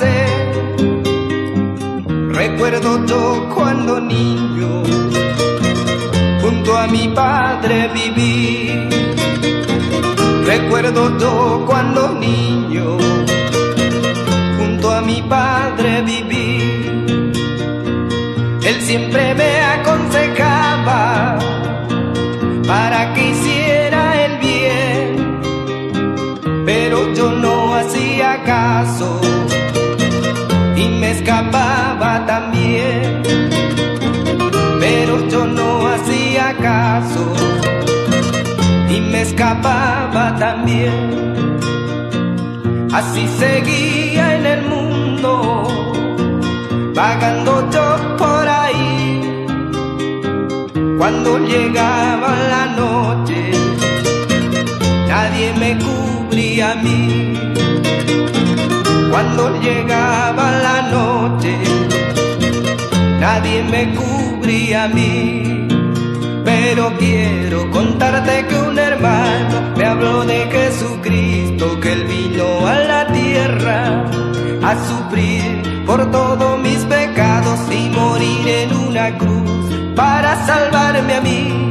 nacer. Recuerdo yo cuando niño junto a mi padre viví. Recuerdo yo cuando niño junto a mi padre viví. Él siempre me aconsejaba para que hiciera el bien, pero yo no hacía caso y me escapaba también. Pero yo no hacía caso y me escapaba también. Así seguía en el mundo, vagando yo por ahí. Cuando llegaba la noche, nadie me cubría a mí. Cuando llegaba la noche, nadie me cubría a mí. Pero quiero contarte que un hermano me habló de Jesucristo, que Él vino a la tierra a sufrir por todos mis pecados y morir en una cruz para salvarme a mí.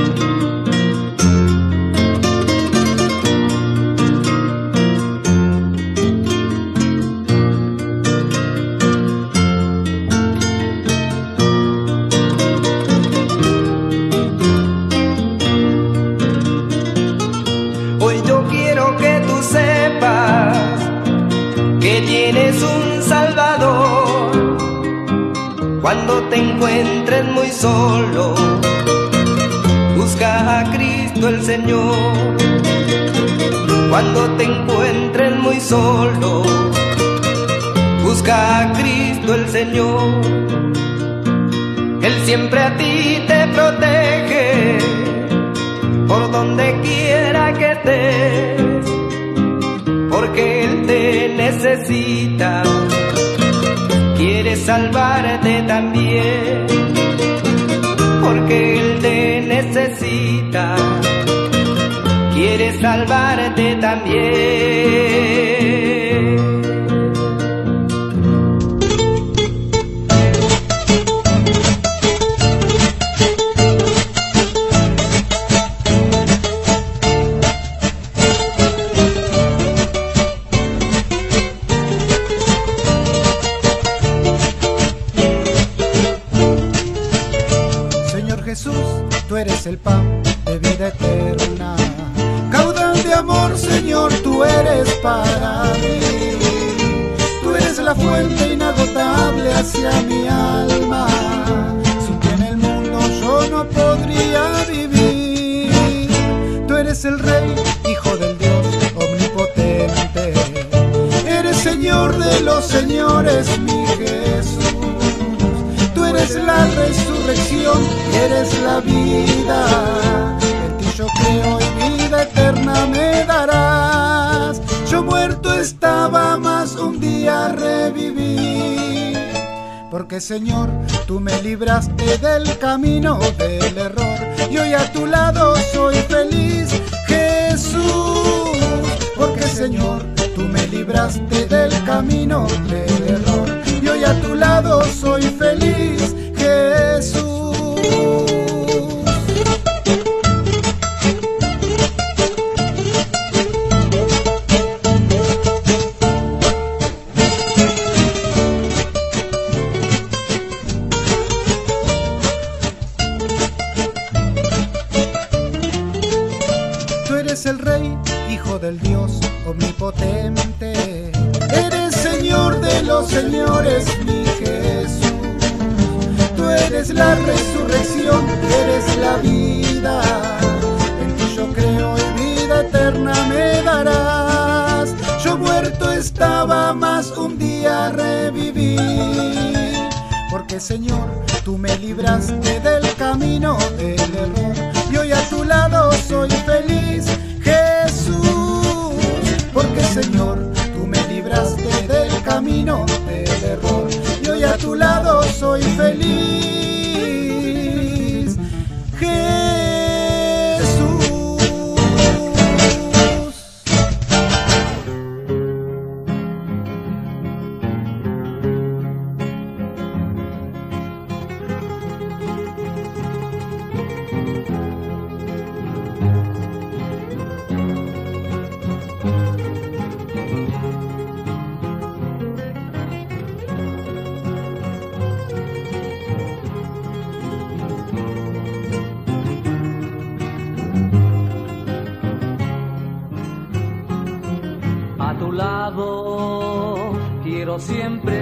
Que tienes un Salvador. Cuando te encuentres muy solo, busca a Cristo el Señor. Cuando te encuentres muy solo, busca a Cristo el Señor. Él siempre a ti te protege por donde quiera que estés, porque Él te necesita, quiere salvarte también, porque Él te necesita, quiere salvarte también. Jesús, tú eres el pan de vida eterna, caudal de amor, Señor, tú eres para mí. Tú eres la fuente inagotable hacia mi alma, sin ti en el mundo yo no podría vivir. Tú eres el Rey, Hijo del Dios omnipotente, eres Señor de los señores, mi Jesús. Tú eres la resurrección y eres la vida. En ti yo creo y vida eterna me darás. Yo muerto estaba, mas un día reviví. Porque Señor, tú me libraste del camino del error y hoy a tu lado soy feliz, Jesús. Porque Señor, tú me libraste del camino del error y hoy a tu lado soy feliz, Jesús. Tú eres el Rey, Hijo del Dios omnipotente, eres Señor de los señores, mi Jesús. Tú eres la resurrección, eres la vida. En ti yo creo y vida eterna me darás. Yo muerto estaba, mas un día reviví. Porque Señor, tú me libraste del camino del error y hoy a tu lado soy feliz, Jesús. Porque Señor, tú me libraste del camino del error y hoy a tu lado soy feliz, Jesús. quiero siempre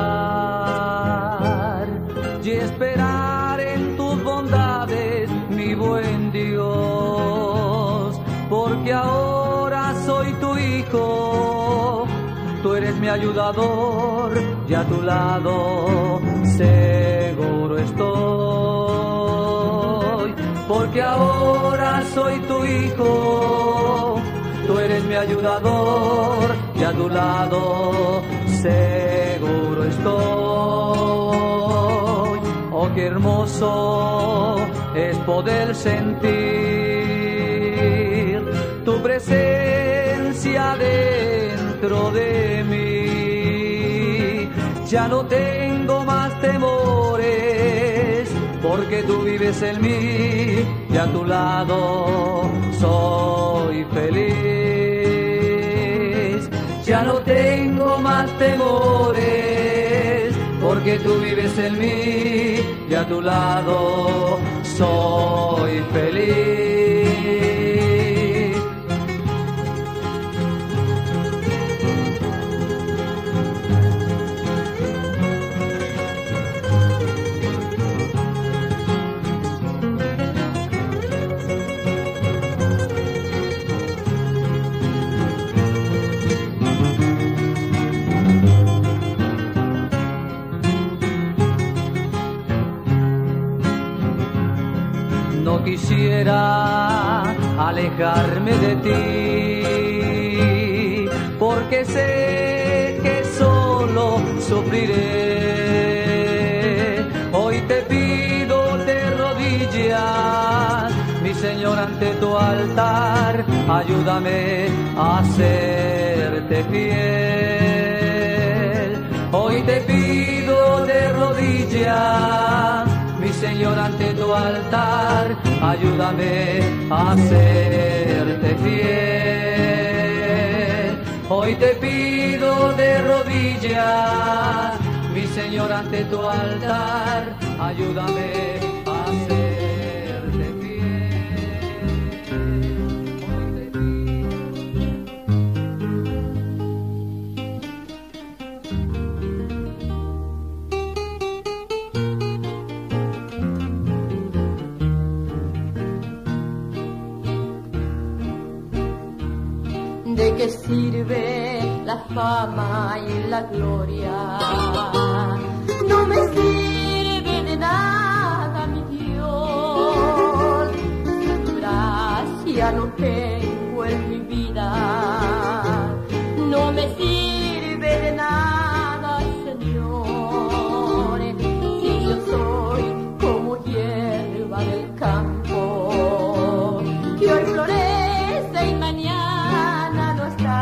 estar y esperar en tus bondades, mi buen Dios, porque ahora soy tu hijo, tú eres mi ayudador y a tu lado seguro estoy, porque ahora soy tu hijo, tú eres mi ayudador y a tu lado seguro estoy. Oh, qué hermoso es poder sentir tu presencia dentro de mí. Ya no tengo más temores, porque tú vives en mí y a tu lado soy feliz. Ya no tengo más temores, porque tú vives en mí y a tu lado soy feliz. No quisiera alejarme de ti, porque sé que solo sufriré. Hoy te pido de rodillas, mi Señor, ante tu altar, ayúdame a serte fiel. Hoy te pido de rodillas, mi Señor, ante tu altar, ayúdame a serte fiel. Hoy te pido de rodillas, mi Señor, ante tu altar, ayúdame a serte fiel. Hoy te ¿De qué sirve la fama y la gloria? No me sirve de nada, mi Dios, si tu gracia no tengo en mi vida. No me sirve de nada, Señor, si yo soy como hierba del campo, que hoy florece y mañana no está.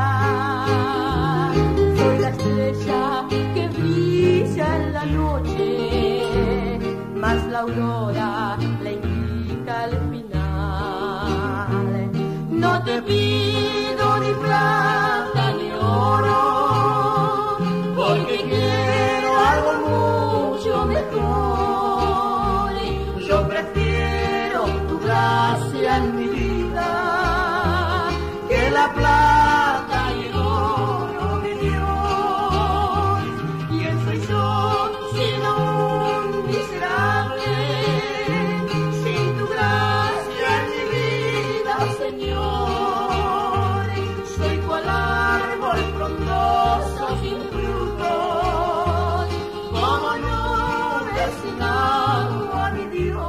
Soy la estrella que brilla en la noche, mas la aurora le indica el final. No te pido ni plata ni oro, porque quiero algo mucho mejor. Yo prefiero tu gracia en mi vida que la plata y el oro, mi Dios. ¿Quién soy yo sino un miserable? Sin tu gracia en mi vida, Señor, soy cual árbol frondoso sin frutos, como nube sin agua, mi Dios.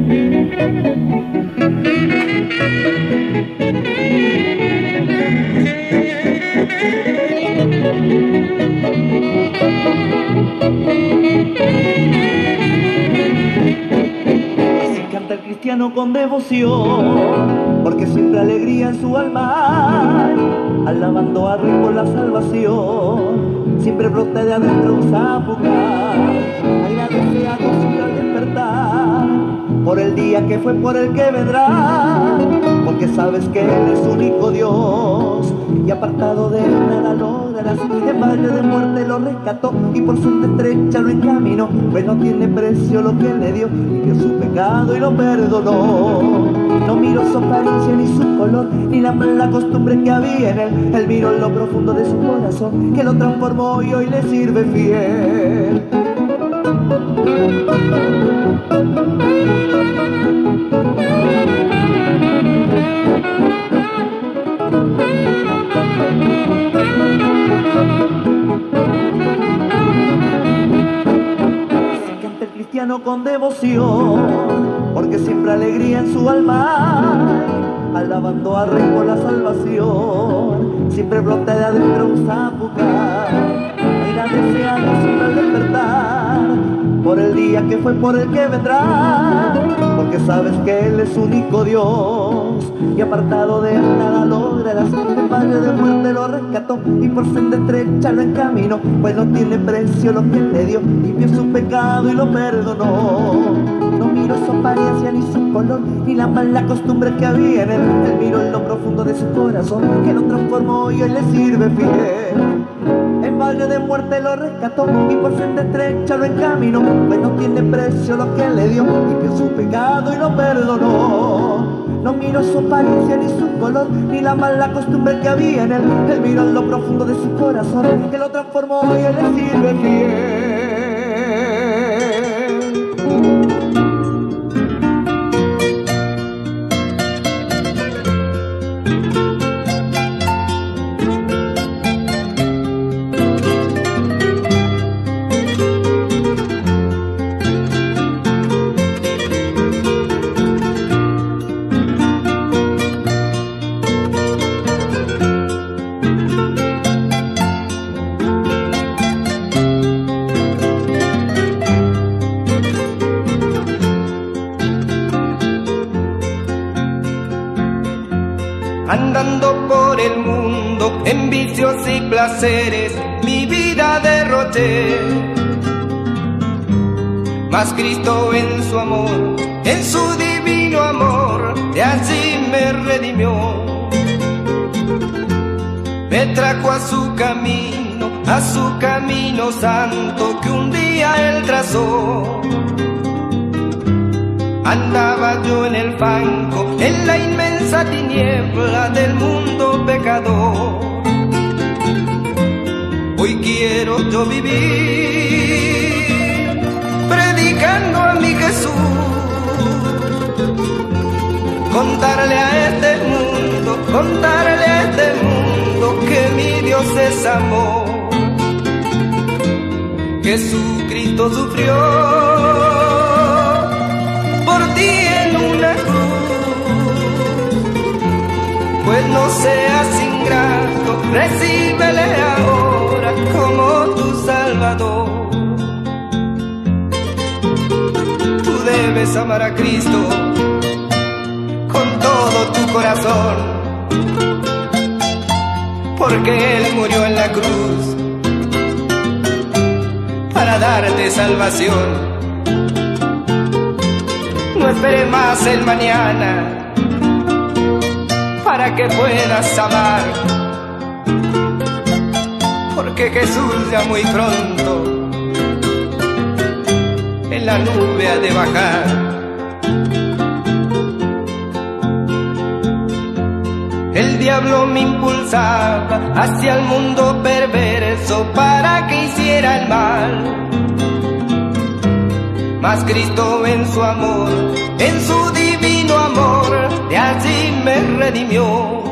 Así canta el cristiano con devoción, porque siempre alegría en su alma hay, alabando a Rey por la salvación. Siempre brota de adentro un zapucar, agradece a Dios al despertar, por el día que fue, por el que vendrá, porque sabes que Él es único Dios, y apartado de Él nada lograrás. En valle de muerte lo rescató, y por senda estrecha lo encaminó, pues no tiene precio lo que Él le dio, limpió su pecado y lo perdonó. No miró su apariencia ni su color, ni la mala costumbre que había en él. Él miró en lo profundo de su corazón, que lo transformó y hoy le sirve fiel. Así canta el cristiano con devoción, porque siempre alegría en su alma hay, alabando a Rey por la salvación. Siempre brota de adentro un zapucar, agradece a Dios al despertar, por el día que fue, por el que vendrá, porque sabes que Él es único Dios, y apartado de Él nada lograrás. En valle de muerte lo rescató, y por senda estrecha lo encaminó, pues no tiene precio lo que Él le dio, limpió su pecado y lo perdonó. No miró su apariencia ni su color, ni la mala costumbre que había en él. Él miró en lo profundo de su corazón, que lo transformó y hoy le sirve fiel. En valle de muerte lo rescató, y por senda estrecha lo encaminó, pues no tiene precio lo que Él le dio, limpió su pecado y lo perdonó. No miró su apariencia ni su color, ni la mala costumbre que había en él. Él miró en lo profundo de su corazón, que lo transformó y Él le sirve fiel. Andando por el mundo en vicios y placeres, mi vida derroché. Mas Cristo en su amor, en su divino amor, de allí me redimió. Me trajo a su camino santo que un día Él trazó. Andaba yo en el fango, en la inmensa tiniebla del mundo pecador. Hoy quiero yo vivir predicando a mi Jesús, contarle a este mundo que mi Dios es amor. Jesucristo sufrió por ti en una cruz, pues no seas ingrato, recíbele ahora como tu Salvador. Tú debes amar a Cristo con todo tu corazón, porque Él murió en la cruz para darte salvación. No esperes más el mañana para que puedas amar, porque Jesús ya muy pronto en la nube ha de bajar. El diablo me impulsaba hacia el mundo perverso para que hiciera el mal. Mas Cristo en su amor, en su divino amor, de allí me redimió.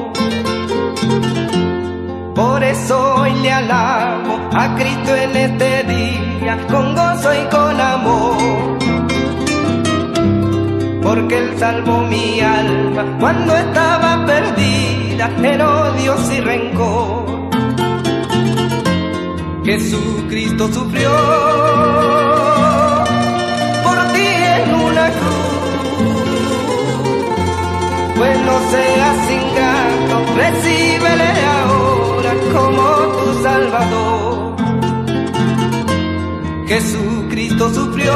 Por eso hoy le alabo a Cristo en este día, con gozo y con amor. porque Él salvó mi alma cuando estaba perdida en odios y rencor. Jesucristo sufrió por ti en una cruz. Pues no seas ingrato, recíbele ahora como tu Salvador. Jesucristo sufrió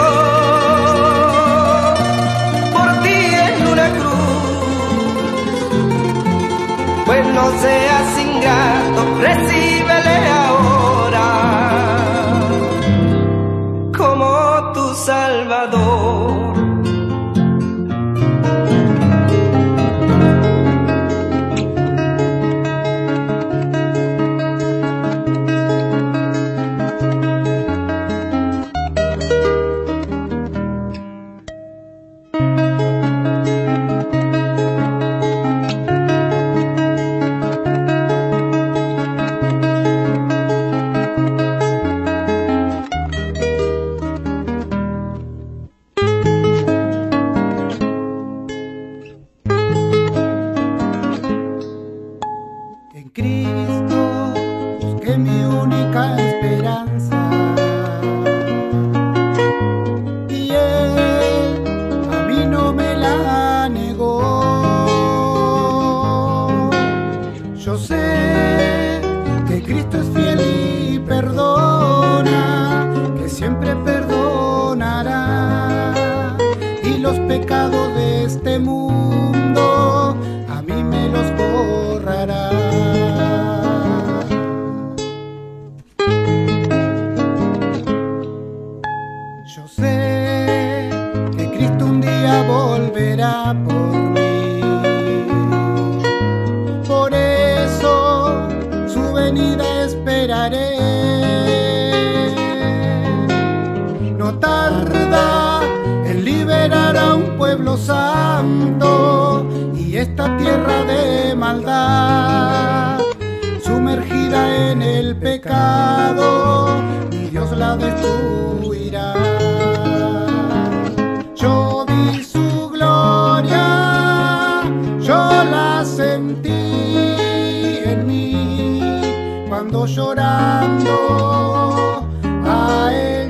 por ti en una cruz. Pues no seas ingrato, recíbele ahora como tu Salvador. En Cristo busqué mi única esperanza y Él a mí no me la negó. Yo sé que Cristo es fiel y perdona, que siempre perdonará, y los pecados de este mundo a mí me los borrará. Yo sé que Cristo un día volverá por mí, por eso su venida esperaré. No tarda en liberar a un pueblo santo y esta tierra de maldad, sumergida en el pecado, mi Dios la destruirá. Yo vi su gloria, yo la sentí en mí, cuando llorando a Él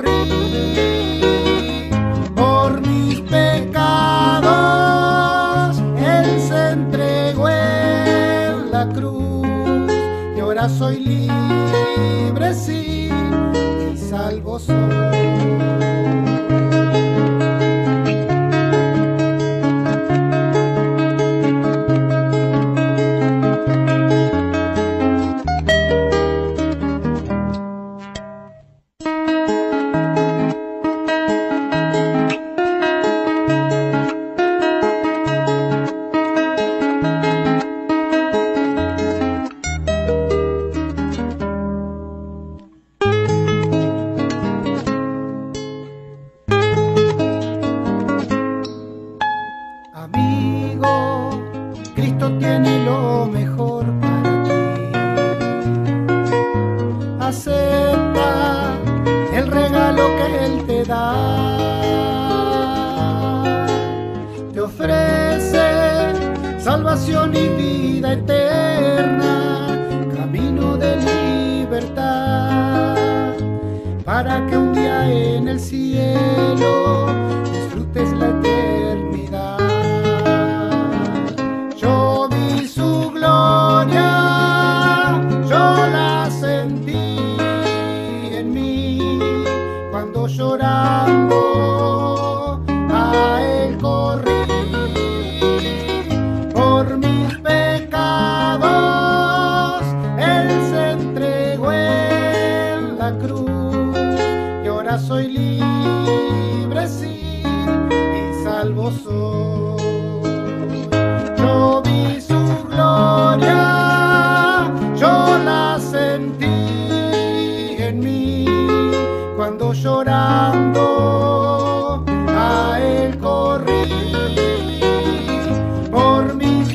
corrí. Por mis pecados Él se entregó en la cruz, y ahora soy libre, sí, y salvo soy. Amigo, Cristo tiene lo mejor para ti. Acepta el regalo que Él te da. Te ofrece salvación y vida eterna, camino de libertad, para que un día en el cielo disfrutes la eternidad. Yo vi su gloria, yo la sentí en mí, cuando llorando a Él corrí. Por mis pecados Él se entregó en la cruz, y ahora soy libre, sí, y salvo soy. Yo vi su gloria, yo la sentí en mí, cuando llorando a Él corrí. Por mis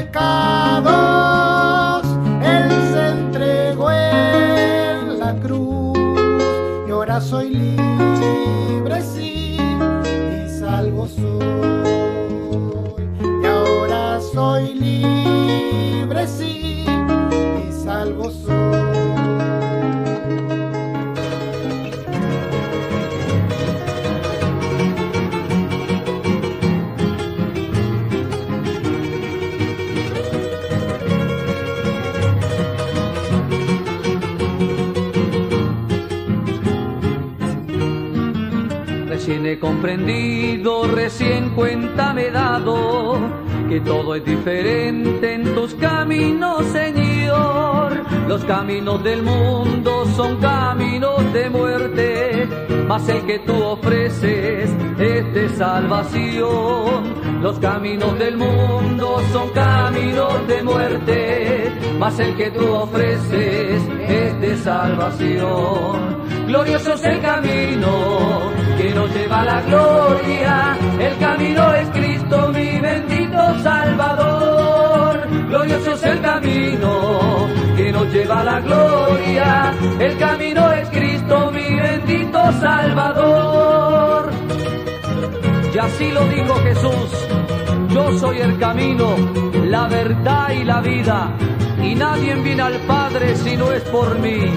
pecados Él se entregó en la cruz, y ahora soy libre, sí, y salvo soy. Recién he comprendido, recién cuenta me he dado, que todo es diferente en tus caminos, Señor. Los caminos del mundo son caminos de muerte, mas el que tú ofreces es de salvación. Los caminos del mundo son caminos de muerte, mas el que tú ofreces es de salvación. Glorioso es el camino que nos lleva a la gloria, el camino es Cristo, mi bendito Salvador. Glorioso es el camino que nos lleva a la gloria, el camino es Cristo, mi bendito Salvador. Y así lo dijo Jesús: yo soy el camino, la verdad y la vida, y nadie viene al Padre si no es por mí.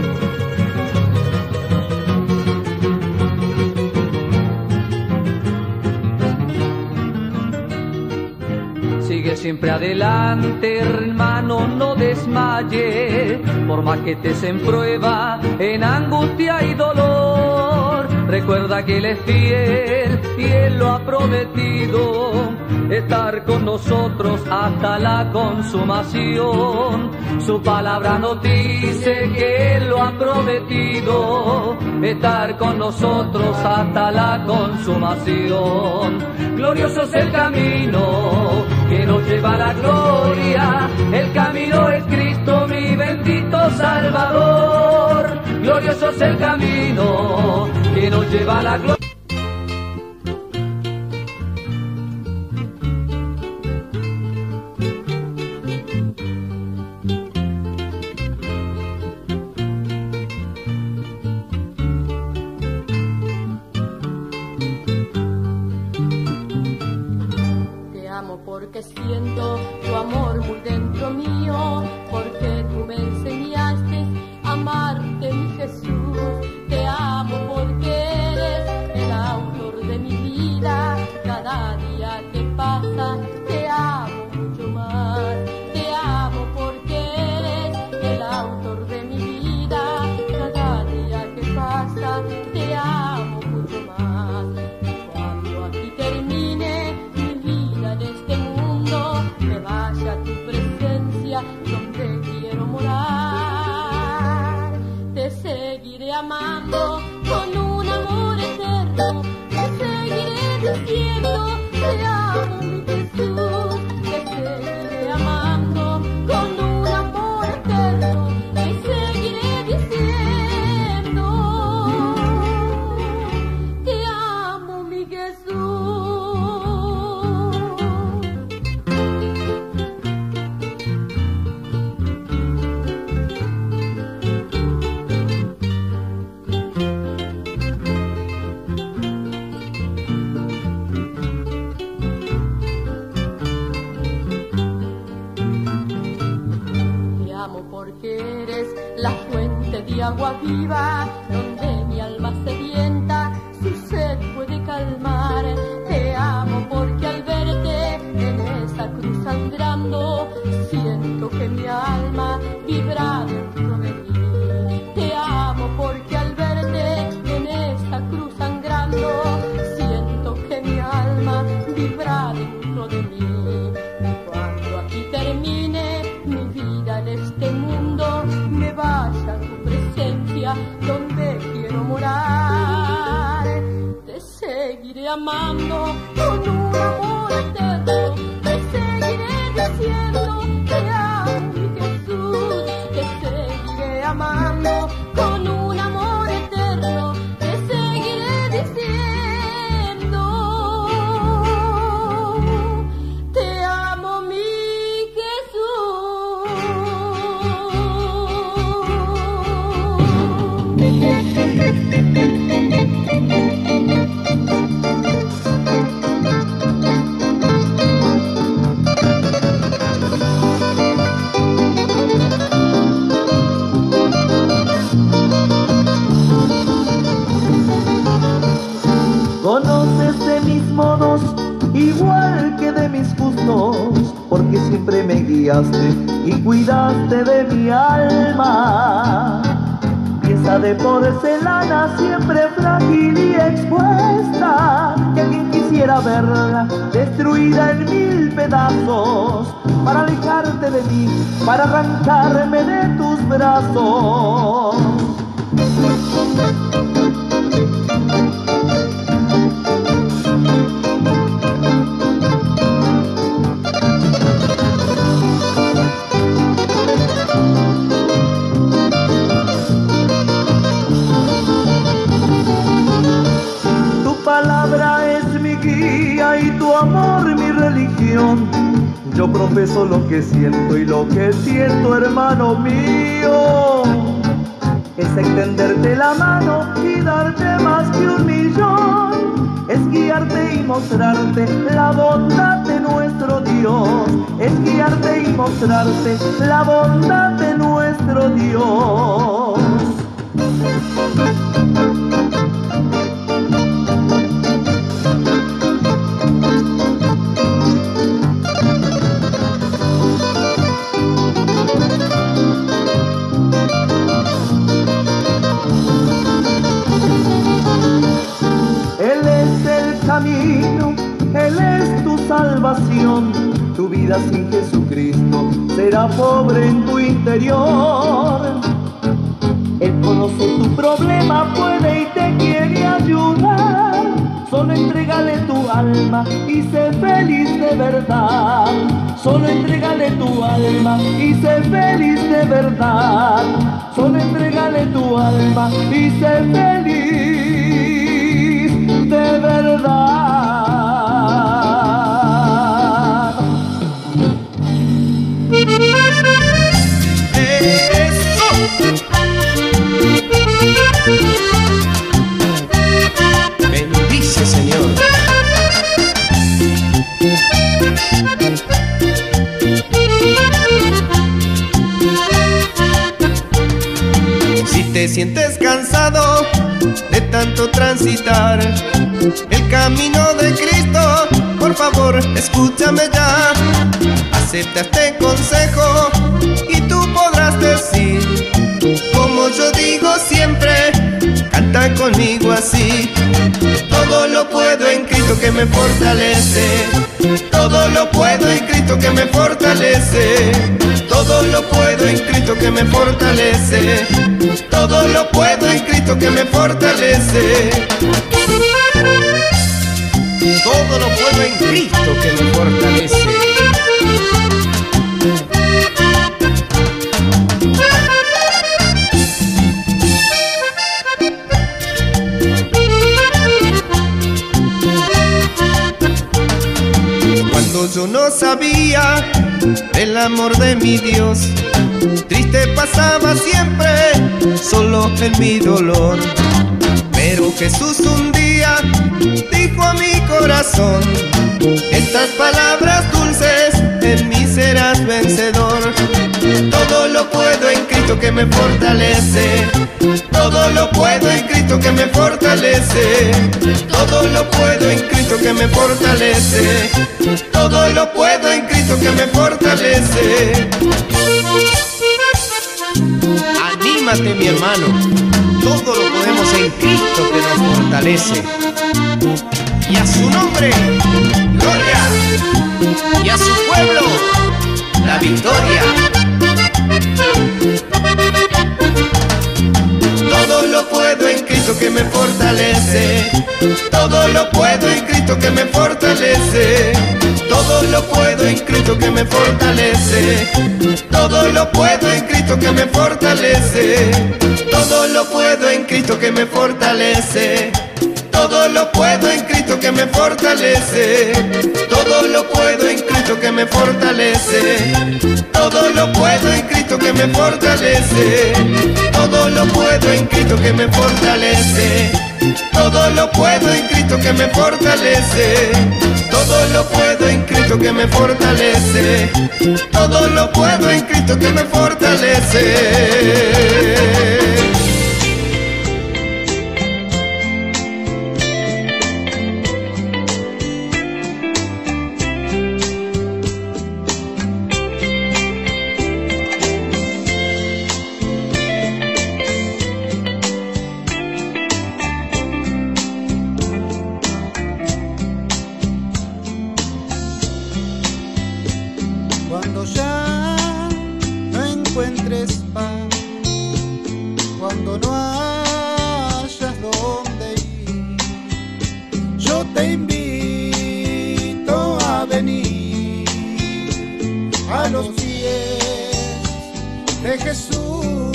Sigue siempre adelante, hermano, no desmaye, por más que estés en prueba, en angustia y dolor. Recuerda que Él es fiel y Él lo ha prometido, estar con nosotros hasta la consumación. Su palabra nos dice que Él lo ha prometido, estar con nosotros hasta la consumación. Glorioso es el camino que nos lleva a la gloria, el camino es Cristo, mi bendito Salvador. Glorioso es el camino que nos lleva a la gloria. Porque siento tu amor muy dentro mío, porque tú me enseñaste a amarte, mi Jesús. Te amo porque eres el autor de mi vida, cada día que pasa te amo mucho más. Te amo porque eres el autor de mi vida, cada día que pasa te amo mucho más. Cuando aquí termine mi vida en este mundo, me vaya a tu presencia donde quiero morar. Te seguiré amando con un amor eterno, te seguiré diciendo te amo, mi Jesús. Te seguiré amando con un amor eterno, te seguiré diciendo te amo, mi Jesús. Porque eres la fuente de agua viva, donde mi alma sedienta su sed puede calmar. Te amo porque al verte en esa cruz sangrando, siento que mi alma vibra dentro de mí. Te amo porque al verte en esa cruz sangrando, siento que mi alma vibra dentro de mí. Y cuando aquí termine mi vida en este mundo, me vaya a tu presencia donde quiero morar. Te seguiré amando con un amor eterno, te seguiré diciendo te amo, mi Jesús. Te seguiré amando con un amor eterno, te seguiré diciendo te amo, mi Conoces de mis modos igual que de mis gustos, porque siempre me guiaste y cuidaste de mi alma. Y es cabeza de porcelana, siempre frágil y expuesta, que alguien quisiera verla destruida en mil pedazos, para alejarte de mí, para arrancarme de tus brazos. Y tu amor mi religión. Yo profeso lo que siento y lo que siento, hermano mío, es extenderte la mano y darte más que 1.000.000. Es guiarte y mostrarte la bondad de nuestro Dios. Es guiarte y mostrarte la bondad de nuestro Dios. Camino, Él es tu salvación. Tu vida sin Jesucristo será pobre en tu interior. Él conoce tu problema, puede y te quiere ayudar. Solo entrégale tu alma y sé feliz de verdad. Solo entrégale tu alma y sé feliz de verdad. Solo entrégale tu alma y sé feliz de verdad. Bendice, Señor. Si te sientes cansado de tanto transitar el camino de Cristo, por favor, escúchame ya. Acepta este consejo y tú podrás decir, como yo digo siempre, canta conmigo así. Todo lo puedo en Cristo que me fortalece. Todo lo puedo en Cristo que me fortalece. Todo lo puedo en Cristo que me fortalece. Todo lo puedo en Cristo que me fortalece. Todo lo puedo en Cristo que me fortalece. Cuando yo no sabía del amor de mi Dios, triste pasaba siempre, solo en mi dolor. Pero Jesús un día dijo a mi corazón, estas palabras dulces, en mí serás vencedor. Todo lo puedo en Cristo que me fortalece. Todo lo puedo en Cristo que me fortalece. Todo lo puedo en Cristo que me fortalece. Todo lo puedo en Cristo que me fortalece. Anímate, mi hermano. Todo lo podemos en Cristo que nos fortalece. Y a su nombre, gloria. Y a su pueblo, la victoria. Todo lo puedo en Cristo que me fortalece. Todo lo puedo en Cristo que me fortalece. Todo lo puedo en Cristo que me fortalece. Todo lo puedo en Cristo que me fortalece. Todo lo puedo en Cristo que me fortalece. Todo lo puedo en Cristo que me fortalece. Todo lo puedo en Cristo que me fortalece. Todo lo puedo en Cristo que me fortalece. Todo lo puedo en Cristo que me fortalece. Todo lo puedo en Cristo que me fortalece. Todo lo puedo en Cristo que me fortalece. Todo lo puedo en Cristo que me fortalece. Jesús.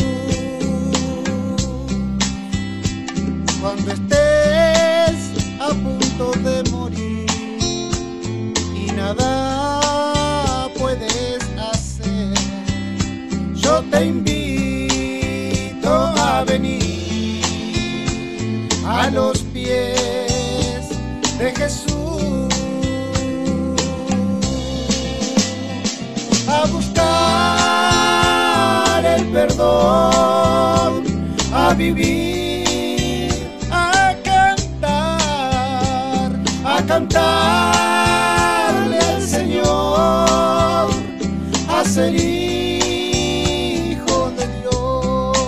Cuando estés a punto de morir y nada puedes hacer, yo te invito a venir a los pies de Jesús, a buscar el perdón, a vivir, a cantarle al Señor, a ser hijo de Dios.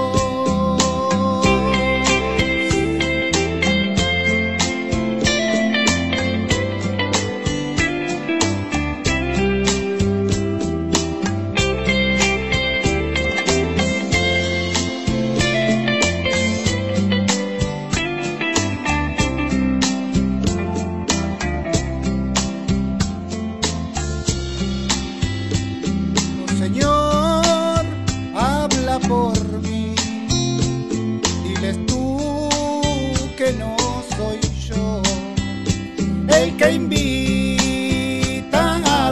Señor, habla por mí, diles tú que no soy yo el que invita a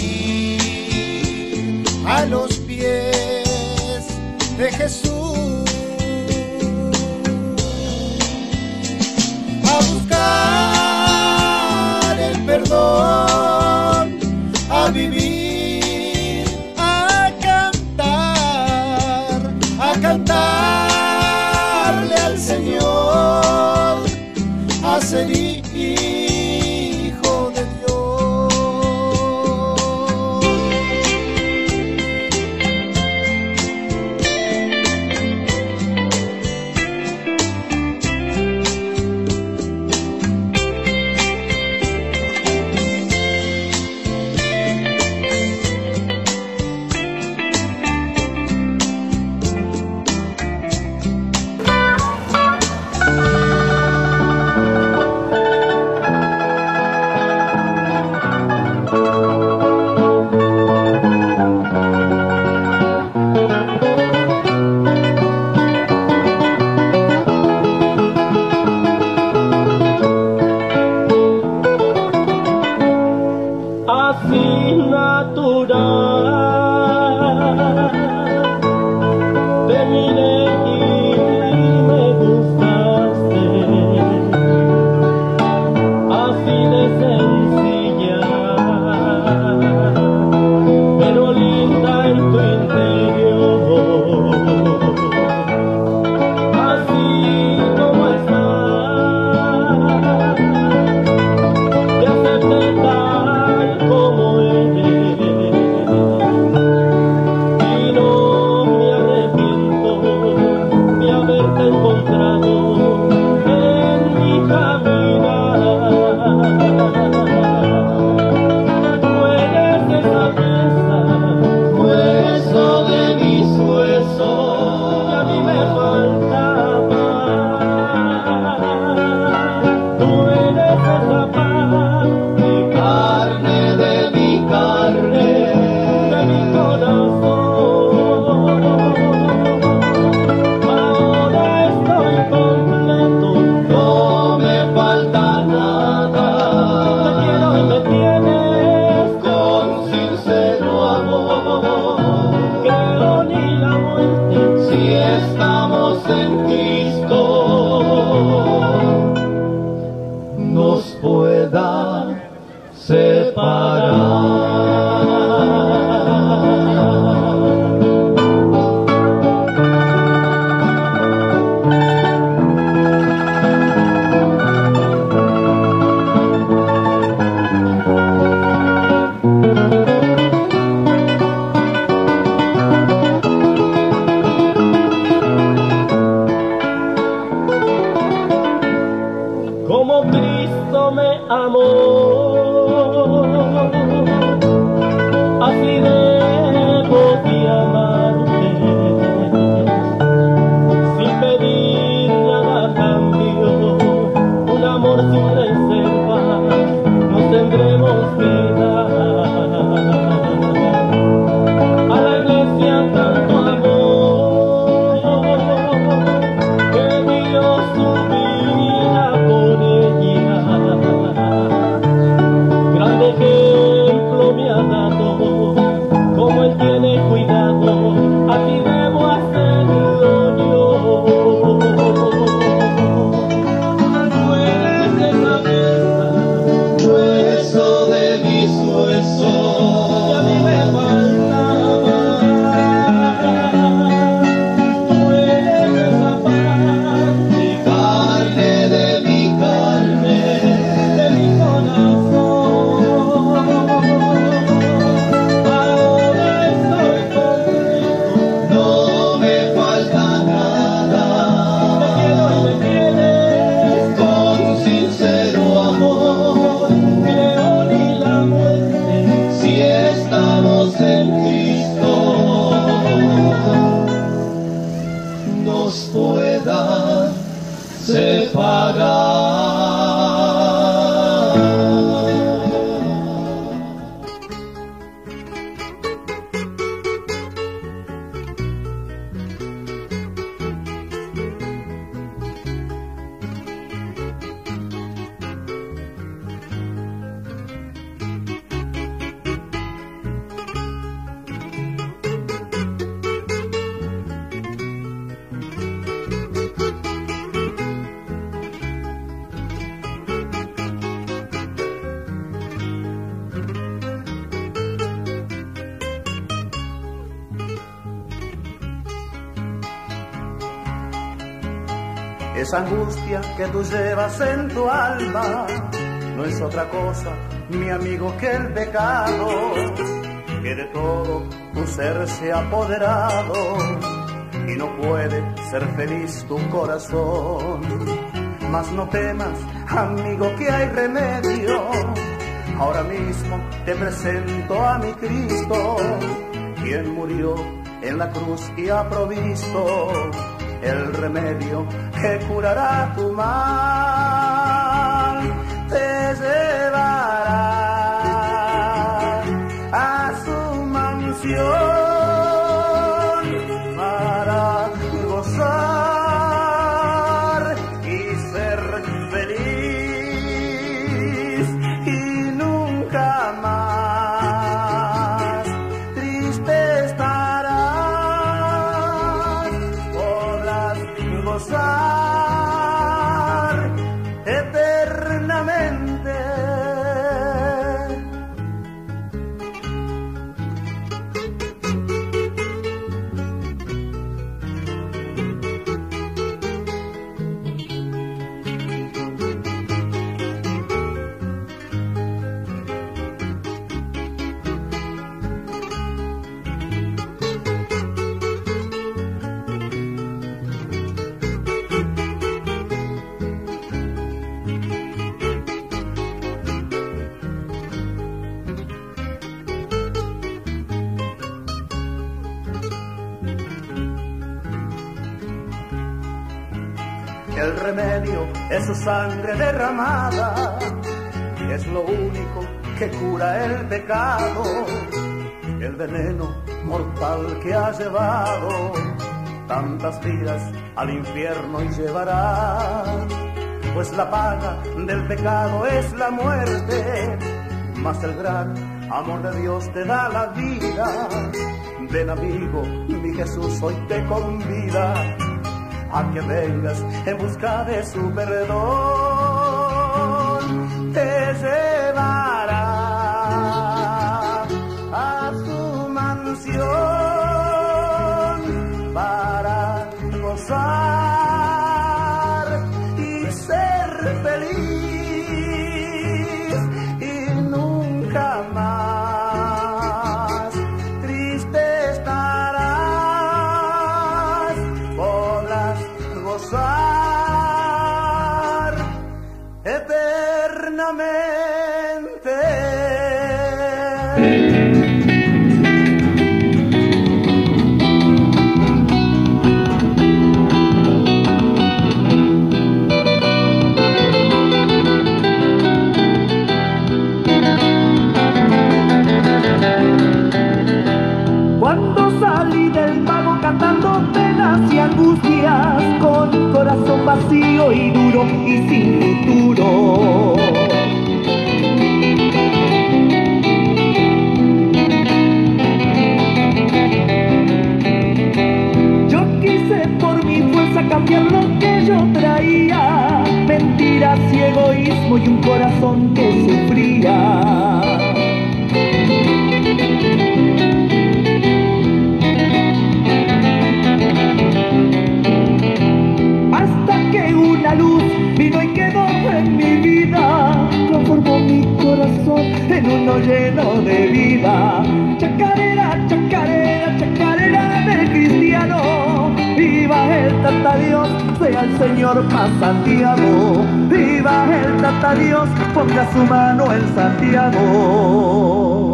venir a los pies de Jesús, a buscar el perdón, a vivir, cantarle al Señor, a ser hijo de Dios. Así natural te miré y me gustaste, así de sencilla, pero linda en tu interior, así como estás, te acepté tal como eres, y no me arrepiento de haberte encontrado en mi caminar. Tú eres esa pieza, hueso de mis huesos, que a mí me faltaba. Tú eres esa parte, carne de mi carne, de mi corazón. Ahora estoy completo, no me falta nada. Te quiero y me tienes con sincero amor. Creo ni la muerte, si estamos en Cristo, nos pueda separar. Como Cristo me amó, Esa angustia que tú llevas en tu alma no es otra cosa, mi amigo, que el pecado que de todo tu ser se ha apoderado y no puede ser feliz tu corazón. Mas no temas, amigo, que hay remedio. Ahora mismo te presento a mi Cristo, quien murió en la cruz y ha provisto el remedio que curará tu mal. Te llevará a su mansión para gozar y ser feliz y nunca más triste estarás. Podrás gozar eternamente. El remedio es su sangre derramada, es lo único que cura el pecado, el veneno mortal que ha llevado tantas vidas al infierno y llevará. Pues la paga del pecado es la muerte, mas el gran amor de Dios te da la vida. Ven, amigo, mi Jesús hoy te convida a que vengas en busca de su perdón. Te llevará a su mansión para gozar y ser feliz y nunca más triste estarás. Podrás gozar eternamente. Cuando salí del pago cantando penas y angustias, con corazón vacío y duro y sin futuro. Yo quise por mi fuerza cambiar lo que yo traía, mentiras y egoísmo y un corazón que sufría. Una luz vino y quedó en mi vida, transformó mi corazón en uno lleno de vida. Chacarera, chacarera, chacarera del cristiano. Viva el Tata Dios, sea el Señor más Santiago. Viva el Tata Dios, ponga su mano en Santiago.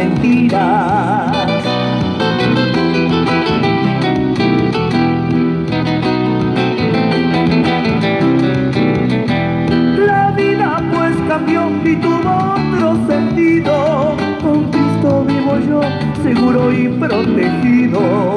mentiras. La vida pues cambió y tuvo otro sentido. Con Cristo vivo yo, seguro y protegido.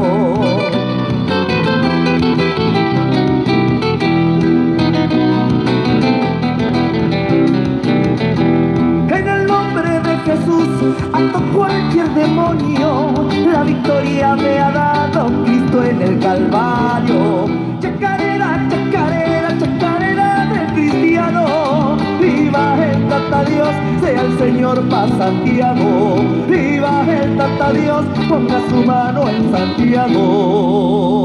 Jesús, ante cualquier demonio, la victoria me ha dado Cristo en el Calvario. Chacarera, chacarera, chacarera de cristiano, viva el Tata Dios, sea el Señor pa' Santiago. Viva el Tata Dios, ponga su mano en Santiago.